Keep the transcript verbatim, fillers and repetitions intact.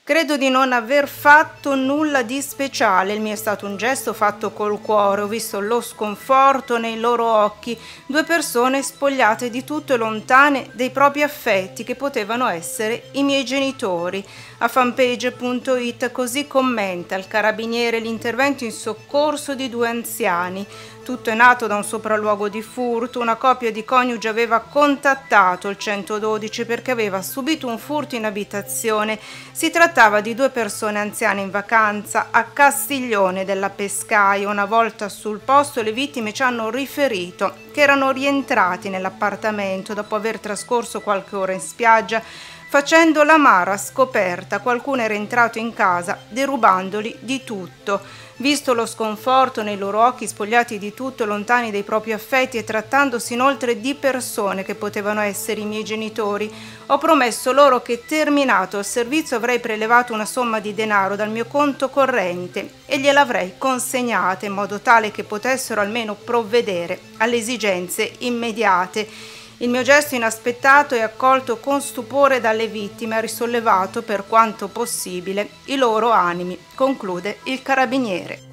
Credo di non aver fatto nulla di speciale, il mio è stato un gesto fatto col cuore, ho visto lo sconforto nei loro occhi, due persone spogliate di tutto e lontane dai propri affetti che potevano essere i miei genitori. A fanpage punto it così commenta il carabiniere l'intervento in soccorso di due anziani. Tutto è nato da un sopralluogo di furto, una coppia di coniugi aveva contattato il centododici perché aveva subito un furto in abitazione. Si trattava di due persone anziane in vacanza a Castiglione della Pescaia. Una volta sul posto le vittime ci hanno riferito che erano rientrati nell'appartamento dopo aver trascorso qualche ora in spiaggia facendo l'amara scoperta. Qualcuno era entrato in casa derubandoli di tutto. Visto lo sconforto nei loro occhi, spogliati di tutto, lontani dai propri affetti e trattandosi inoltre di persone che potevano essere i miei genitori, ho promesso loro che terminato il servizio avrei prelevato una somma di denaro dal mio conto corrente e gliel'avrei consegnata in modo tale che potessero almeno provvedere alle esigenze immediate. Il mio gesto inaspettato e accolto con stupore dalle vittime ha risollevato per quanto possibile i loro animi, conclude il carabiniere.